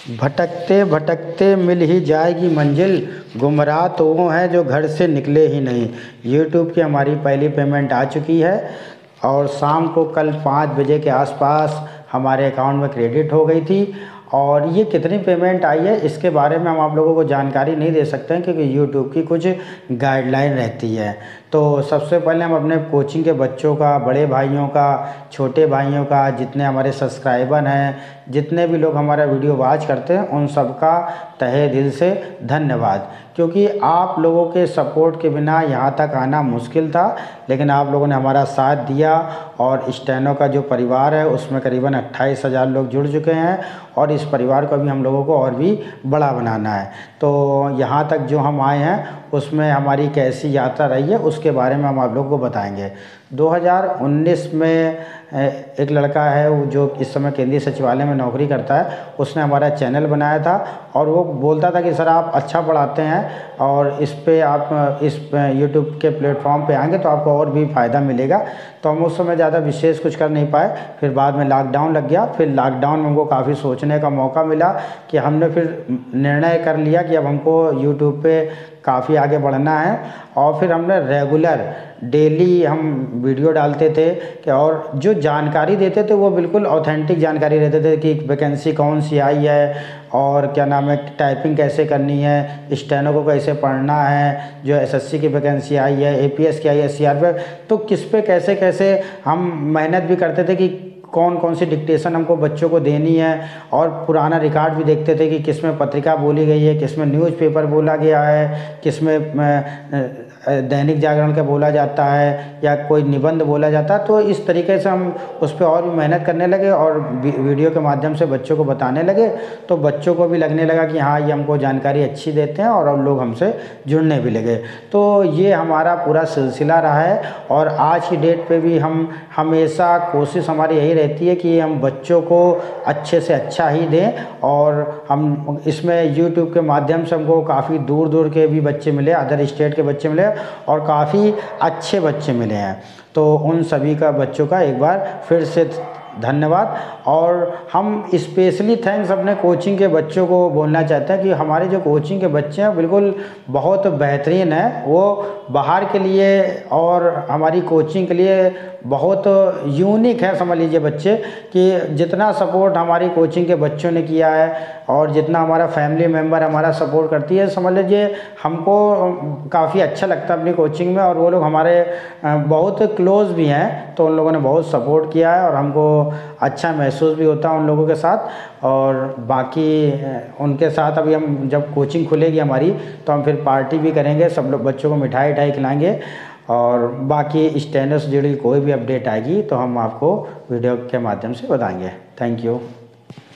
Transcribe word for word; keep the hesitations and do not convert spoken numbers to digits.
भटकते भटकते मिल ही जाएगी मंजिल, गुमराह तो वो हैं जो घर से निकले ही नहीं। यूट्यूब की हमारी पहली पेमेंट आ चुकी है और शाम को कल पाँच बजे के आसपास हमारे अकाउंट में क्रेडिट हो गई थी। और ये कितनी पेमेंट आई है इसके बारे में हम आप लोगों को जानकारी नहीं दे सकते हैं, क्योंकि यूट्यूब की कुछ गाइडलाइन रहती है। तो सबसे पहले हम अपने कोचिंग के बच्चों का, बड़े भाइयों का, छोटे भाइयों का, जितने हमारे सब्सक्राइबर हैं, जितने भी लोग हमारा वीडियो वॉच करते हैं, उन सबका तहे दिल से धन्यवाद। क्योंकि आप लोगों के सपोर्ट के बिना यहाँ तक आना मुश्किल था, लेकिन आप लोगों ने हमारा साथ दिया। और स्टेनो का जो परिवार है उसमें करीबन अट्ठाईस हज़ार लोग जुड़ चुके हैं और इस परिवार को भी हम लोगों को और भी बड़ा बनाना है। तो यहाँ तक जो हम आए हैं उसमें हमारी कैसी यात्रा रही है उसके बारे में हम आप लोगों को बताएंगे। दो हज़ार उन्नीस में एक लड़का है वो जो इस समय केंद्रीय सचिवालय में नौकरी करता है, उसने हमारा चैनल बनाया था और वो बोलता था कि सर आप अच्छा पढ़ाते हैं और इस पे आप इस यूट्यूब के प्लेटफॉर्म पे आएंगे तो आपको और भी फ़ायदा मिलेगा। तो हम उस समय ज़्यादा विशेष कुछ कर नहीं पाए। फिर बाद में लॉकडाउन लग गया। फिर लॉकडाउन में हमको काफ़ी सोचने का मौका मिला कि हमने फिर निर्णय कर लिया कि अब हमको यूट्यूब पे काफ़ी आगे बढ़ना है। और फिर हमने रेगुलर डेली हम वीडियो डालते थे कि और जो जानकारी देते थे वो बिल्कुल ऑथेंटिक जानकारी देते थे कि वैकेंसी कौन सी आई है और क्या नाम है, टाइपिंग कैसे करनी है, स्टेनो को कैसे पढ़ना है, जो एसएससी की वैकेंसी आई है, एपीएस की आई है, सीआरपीएफ, तो किस पे कैसे कैसे हम मेहनत भी करते थे कि कौन कौन सी डिक्टेशन हमको बच्चों को देनी है। और पुराना रिकॉर्ड भी देखते थे कि किस में पत्रिका बोली गई है, किस में न्यूज़पेपर बोला गया है, किस में दैनिक जागरण का बोला जाता है या कोई निबंध बोला जाता है। तो इस तरीके से हम उस पर और भी मेहनत करने लगे और वीडियो के माध्यम से बच्चों को बताने लगे। तो बच्चों को भी लगने लगा कि हाँ ये हमको जानकारी अच्छी देते हैं और अब लोग हमसे जुड़ने भी लगे। तो ये हमारा पूरा सिलसिला रहा है और आज की डेट पे भी हम हमेशा कोशिश हमारी यही रहती है कि हम बच्चों को अच्छे से अच्छा ही दें। और हम इसमें यूट्यूब के माध्यम से हमको काफ़ी दूर दूर के भी बच्चे मिले, अदर स्टेट के बच्चे मिले और काफ़ी अच्छे बच्चे मिले हैं। तो उन सभी का बच्चों का एक बार फिर से धन्यवाद। और हम स्पेशली थैंक्स अपने कोचिंग के बच्चों को बोलना चाहते हैं कि हमारे जो कोचिंग के बच्चे हैं बिल्कुल बहुत बेहतरीन हैं। वो बाहर के लिए और हमारी कोचिंग के लिए बहुत यूनिक है, समझ लीजिए बच्चे, कि जितना सपोर्ट हमारी कोचिंग के बच्चों ने किया है और जितना हमारा फैमिली मेम्बर हमारा सपोर्ट करती है, समझ लीजिए हमको काफ़ी अच्छा लगता है अपनी कोचिंग में। और वो लोग हमारे बहुत क्लोज भी हैं, तो उन लोगों ने बहुत सपोर्ट किया है और हमको अच्छा महसूस भी होता है उन लोगों के साथ। और बाकी उनके साथ अभी हम जब कोचिंग खुलेगी हमारी तो हम फिर पार्टी भी करेंगे, सब लोग बच्चों को मिठाई विठाई खिलाएंगे। और बाकी स्टेनो से जुड़ी कोई भी अपडेट आएगी तो हम आपको वीडियो के माध्यम से बताएंगे। Thank you.